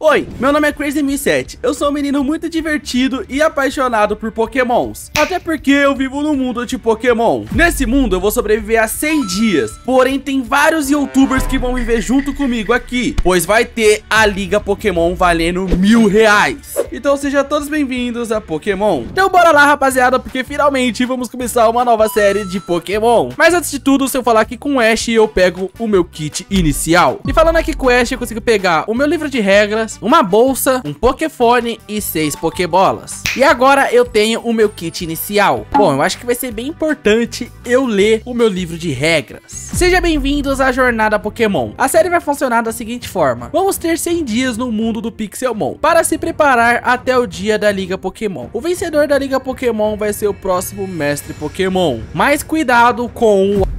Oi, meu nome é Crazy1007, eu sou um menino muito divertido e apaixonado por pokémons. Até porque eu vivo no mundo de pokémon. Nesse mundo eu vou sobreviver a 100 dias, porém tem vários youtubers que vão viver junto comigo aqui, pois vai ter a Liga Pokémon valendo R$1000. Então sejam todos bem-vindos a Pokémon. Então bora lá, rapaziada, porque finalmente vamos começar uma nova série de Pokémon. Mas antes de tudo, se eu falar aqui com o Ash, eu pego o meu kit inicial. E falando aqui com o Ash, eu consigo pegar o meu livro de regras, uma bolsa, um Pokéfone e 6 Pokébolas. E agora eu tenho o meu kit inicial. Bom, eu acho que vai ser bem importante eu ler o meu livro de regras. Sejam bem-vindos à Jornada Pokémon. A série vai funcionar da seguinte forma: vamos ter 100 dias no mundo do Pixelmon para se preparar até o dia da Liga Pokémon. O vencedor da Liga Pokémon vai ser o próximo mestre Pokémon. Mas cuidado com o...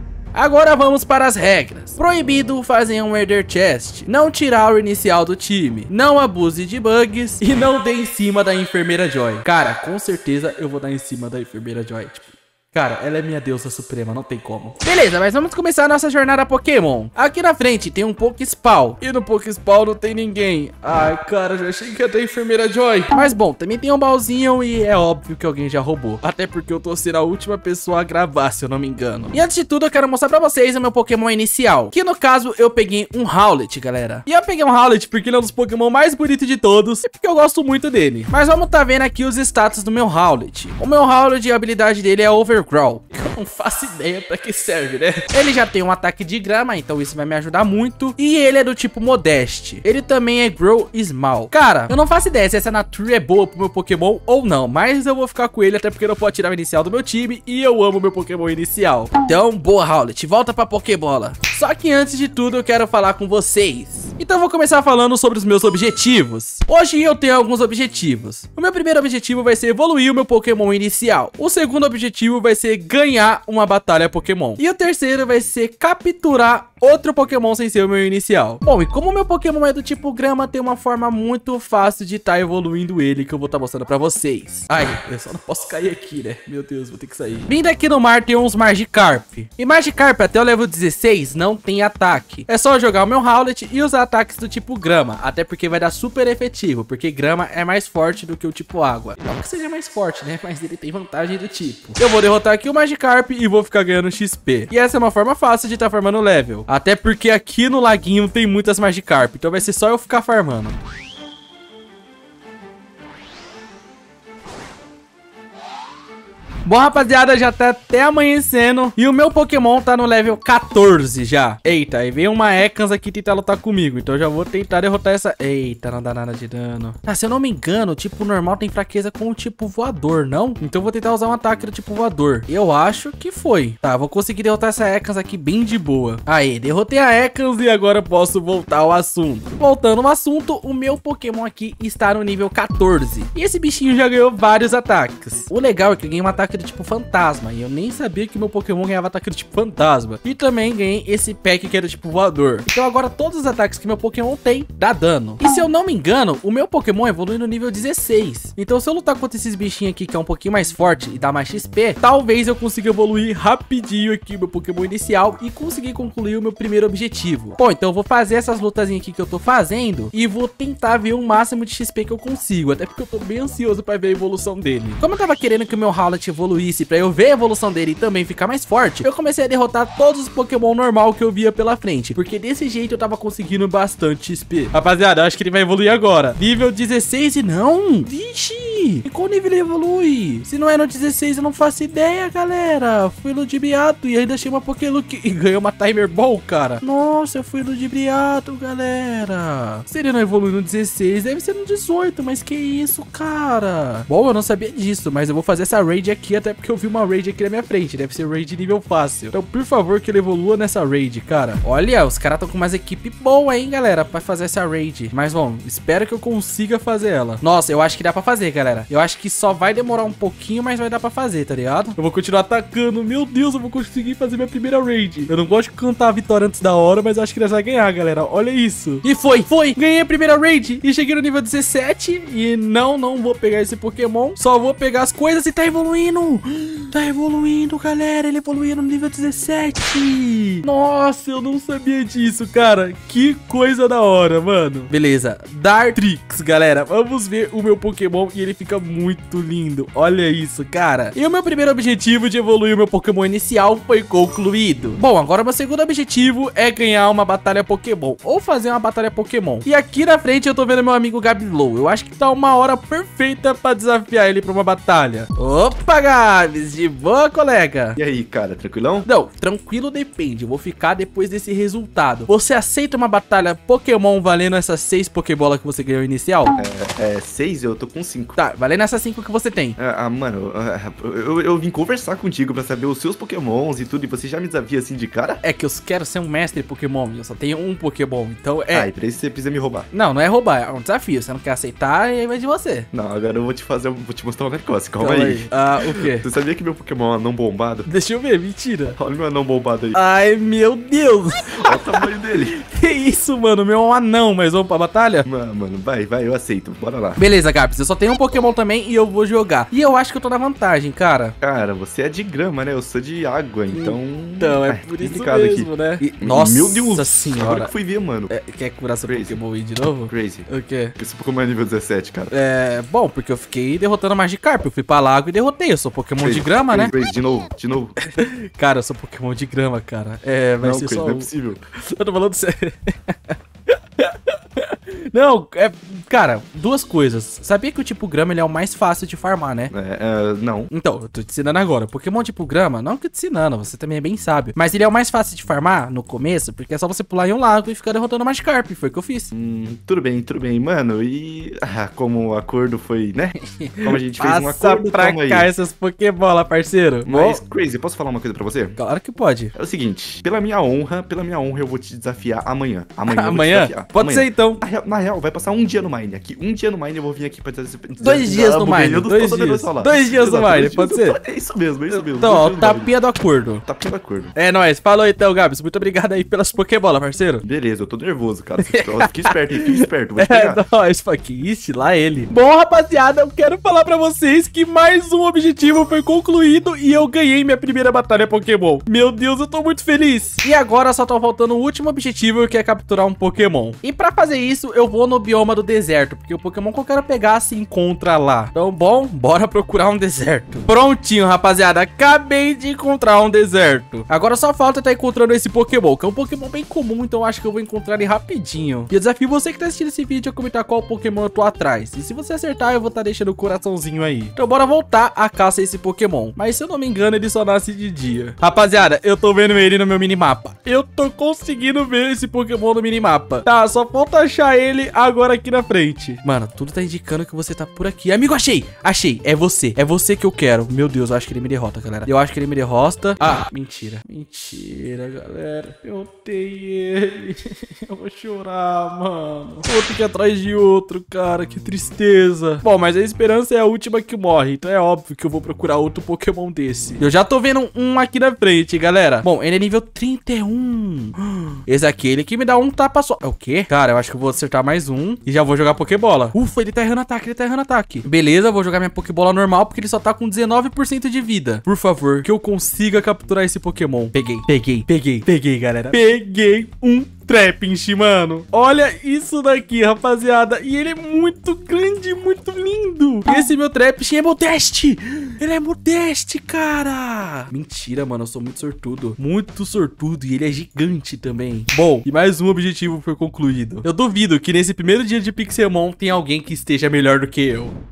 Agora vamos para as regras. Proibido fazer um Herder Chest, não tirar o inicial do time, não abuse de bugs e não dê em cima da Enfermeira Joy. Cara, com certeza eu vou dar em cima da Enfermeira Joy, cara, ela é minha deusa suprema, não tem como. Beleza, mas vamos começar a nossa jornada Pokémon. Aqui na frente tem um Pokéspawn. E no Pokéspawn não tem ninguém. Ai, cara, já achei que ia ter Enfermeira Joy. Mas bom, também tem um baúzinho e é óbvio que alguém já roubou. Até porque eu tô sendo a última pessoa a gravar, se eu não me engano. E antes de tudo, eu quero mostrar pra vocês o meu Pokémon inicial. Que no caso, eu peguei um Howlet, galera. E eu peguei um Howlet porque ele é um dos Pokémon mais bonitos de todos. E porque eu gosto muito dele. Mas vamos tá vendo aqui os status do meu Howlet. O meu Howlet, a habilidade dele é Overgrow. Eu não faço ideia pra que serve, né? Ele já tem um ataque de grama, então isso vai me ajudar muito. E ele é do tipo Modeste. Ele também é Grow Small. Cara, eu não faço ideia se essa Nature é boa pro meu Pokémon ou não, mas eu vou ficar com ele até porque eu não posso tirar o inicial do meu time e eu amo meu Pokémon inicial. Então, boa, Howlet, volta pra Pokébola. Só que antes de tudo eu quero falar com vocês. Então eu vou começar falando sobre os meus objetivos. Hoje eu tenho alguns objetivos. O meu primeiro objetivo vai ser evoluir o meu Pokémon inicial. O segundo objetivo vai ser ganhar uma batalha Pokémon. E o terceiro vai ser capturar outro Pokémon sem ser o meu inicial. Bom, e como o meu Pokémon é do tipo grama, tem uma forma muito fácil de estar evoluindo ele que eu vou estar mostrando pra vocês. Ai, eu só não posso cair aqui, né? Meu Deus, vou ter que sair. Vindo aqui no mar tem uns Magikarp. E Magikarp até o level 16 não tem ataque. É só jogar o meu Howlet e usar ataques do tipo grama. Até porque vai dar super efetivo, porque grama é mais forte do que o tipo água. Não que seja mais forte, né? Mas ele tem vantagem do tipo. Eu vou derrotar aqui o Magikarp e vou ficar ganhando XP. E essa é uma forma fácil de estar farmando level. Até porque aqui no laguinho tem muitas Magikarp, então vai ser só eu ficar farmando. Bom, rapaziada, já tá até amanhecendo e o meu Pokémon tá no level 14 já. Eita, aí veio uma Ekans aqui tentar lutar comigo, então eu já vou tentar derrotar essa... Eita, não dá nada de dano. Ah, se eu não me engano, o tipo normal tem fraqueza com o tipo voador, não? Então eu vou tentar usar um ataque do tipo voador. Eu acho que foi. Tá, vou conseguir derrotar essa Ekans aqui bem de boa. Aí, derrotei a Ekans e agora eu posso voltar ao assunto. Voltando ao assunto, o meu Pokémon aqui está no nível 14. E esse bichinho já ganhou vários ataques. O legal é que eu ganhei um ataque do tipo fantasma, e eu nem sabia que meu Pokémon ganhava ataque do tipo fantasma. E também ganhei esse pack que era do tipo voador. Então agora todos os ataques que meu Pokémon tem dá dano. E se eu não me engano, o meu Pokémon evolui no nível 16. Então se eu lutar contra esses bichinhos aqui que é um pouquinho mais forte e dá mais XP, talvez eu consiga evoluir rapidinho aqui o meu Pokémon inicial e conseguir concluir o meu primeiro objetivo. Bom, então eu vou fazer essas lutazinhas aqui que eu tô fazendo e vou tentar ver o máximo de XP que eu consigo, até porque eu tô bem ansioso pra ver a evolução dele. Como eu tava querendo que o meu Howlet evoluísse pra eu ver a evolução dele e também ficar mais forte, eu comecei a derrotar todos os Pokémon normal que eu via pela frente, porque desse jeito eu tava conseguindo bastante XP. Rapaziada, eu acho que ele vai evoluir agora. Nível 16 e não. Vixe, em qual nível ele evolui? Se não é no 16 eu não faço ideia, galera. Fui ludibriado e ainda achei uma Pokélook e ganhei uma Timer Ball, cara. Nossa, eu fui ludibriado, galera. Se ele não evolui no 16, deve ser no 18, mas que isso, cara. Bom, eu não sabia disso, mas eu vou fazer essa raid aqui até porque eu vi uma raid aqui na minha frente. Deve ser raid nível fácil. Então, por favor, que ele evolua nessa raid, cara. Olha, os caras estão com mais equipe boa, hein, galera, pra fazer essa raid. Mas, bom, espero que eu consiga fazer ela. Nossa, eu acho que dá pra fazer, galera. galera. Eu acho que só vai demorar um pouquinho, mas vai dar pra fazer, tá ligado? Eu vou continuar atacando. Meu Deus, eu vou conseguir fazer minha primeira raid. Eu não gosto de cantar a vitória antes da hora, mas acho que nós vamos ganhar, galera. Olha isso. E foi. Ganhei a primeira raid e cheguei no nível 17. E não vou pegar esse Pokémon. Só vou pegar as coisas e tá evoluindo. Tá evoluindo, galera. Ele evoluiu no nível 17. Nossa, eu não sabia disso, cara. Que coisa da hora, mano. Beleza. Dartrix, galera. Vamos ver o meu Pokémon e ele fica muito lindo. Olha isso, cara. E o meu primeiro objetivo de evoluir o meu Pokémon inicial foi concluído. Bom, agora meu segundo objetivo é ganhar uma batalha Pokémon. Ou fazer uma batalha Pokémon. E aqui na frente eu tô vendo meu amigo Gablow. Eu acho que tá uma hora perfeita pra desafiar ele pra uma batalha. Opa, Gabs. De boa, colega? E aí, cara, tranquilão? Não, tranquilo depende. Eu vou ficar depois desse resultado. Você aceita uma batalha Pokémon valendo essas 6 Pokébola que você ganhou inicial? 6? Eu tô com 5. Tá, valendo essas 5 que você tem. Mano, eu vim conversar contigo pra saber os seus Pokémons e tudo, e você já me desafia assim de cara? É que eu quero ser um mestre Pokémon, eu só tenho um Pokémon, então e pra isso você precisa me roubar. Não é roubar, é um desafio. Você não quer aceitar, é de você. Não, agora eu vou te mostrar um negócio, calma aí. O quê? Você sabia que meu Pokémon é anão bombado? Deixa eu ver, mentira. Olha o meu anão bombado aí. Ai, meu Deus. Olha o tamanho dele. Que isso, mano, meu é um anão, mas vamos pra batalha? Mano, vai, eu aceito, bora lá. Beleza, Gabs, eu só tenho um Pokémon também e eu vou jogar. E eu acho que eu tô na vantagem, cara. Cara, você é de grama, né? Eu sou de água, então... Então, é por isso mesmo, aqui, né? Nossa, meu Deus senhora. Agora que fui ver, mano. Quer curar seu Pokémon aí de novo? Crazy. O quê? Esse Pokémon é nível 17, cara. Bom, porque eu fiquei derrotando a Magikarp. Eu fui pra lago e derrotei. Eu sou Pokémon de grama, né? Crazy, de novo. Cara, eu sou Pokémon de grama, cara. Vai ser só não é possível. Eu tô falando sério. Não, cara, duas coisas. Sabia que o tipo grama ele é o mais fácil de farmar, né? Não. Então, eu tô te ensinando agora. Pokémon tipo grama, não que te ensinando, você também é bem sábio. Mas ele é o mais fácil de farmar no começo, porque é só você pular em um lago e ficar derrotando a Magikarp. Foi o que eu fiz. Tudo bem, mano. E como o acordo foi, né? Como a gente fez um Passa acordo, pra cá essas Pokébola, parceiro. Mas, Crazy, posso falar uma coisa pra você? Claro que pode. É o seguinte, pela minha honra, eu vou te desafiar amanhã. Amanhã? Pode ser então. Na real, vai passar um dia no Mine aqui. Um dia no Mine eu vou vir aqui pra desafiar. 2 dias no Mine. 2 dias. 2 dias no Mine, pode ser? É isso mesmo. Então, ó, tapinha do acordo. Tapinha do acordo. É nóis. Falou então, Gabs. Muito obrigado aí pelas Pokébola, parceiro. Beleza, eu tô nervoso, cara. Fique esperto, vou te pegar. É nóis, Ixi, lá ele. Bom, rapaziada, eu quero falar pra vocês que mais um objetivo foi concluído e eu ganhei minha primeira batalha Pokémon. Meu Deus, eu tô muito feliz. E agora só tá faltando o último objetivo, que é capturar um Pokémon. E pra fazer isso, eu vou no bioma do deserto, porque o Pokémon que eu quero pegar se encontra lá. Então, bom, bora procurar um deserto. Prontinho, rapaziada, acabei de encontrar um deserto. Agora só falta estar encontrando esse Pokémon, que é um Pokémon bem comum, então eu acho que eu vou encontrar ele rapidinho. E eu desafio você que tá assistindo esse vídeo a comentar qual Pokémon eu tô atrás. E se você acertar, eu vou estar deixando o coraçãozinho aí. Então bora voltar a caça a esse Pokémon. Mas se eu não me engano, ele só nasce de dia. Rapaziada, eu tô vendo ele no meu minimapa. Eu tô conseguindo ver esse Pokémon no minimapa. Tá, só falta achar ele agora aqui na frente. Mano, tudo tá indicando que você tá por aqui. Amigo, achei! Achei! É você que eu quero. Meu Deus, eu acho que ele me derrota, galera. Eu acho que ele me derrota. Mentira. Mentira, galera. Eu tenho ele. Eu vou chorar, mano. Outro que atrás de outro, cara. Que tristeza. Bom, mas a esperança é a última que morre. Então é óbvio que eu vou procurar outro Pokémon desse. Eu já tô vendo um aqui na frente, galera. Bom, ele é nível 31. Esse aqui, ele que me dá um tapa só. É o quê? Cara, eu acho que eu vou acertar mais um e já vou jogar Pokébola. Ufa, ele tá errando ataque, Beleza, vou jogar minha Pokébola normal porque ele só tá com 19% de vida. Por favor, que eu consiga capturar esse Pokémon. Peguei, galera. Peguei um Trapinch, mano. Olha isso daqui, rapaziada. E ele é muito grande, muito lindo. E esse meu Trapinch é Modeste. Ele é Modeste, cara. Mentira, mano. Eu sou muito sortudo. Muito sortudo. E ele é gigante também. Bom, e mais um objetivo foi concluído. Eu duvido que nesse primeiro dia de Pixelmon tem alguém que esteja melhor do que eu.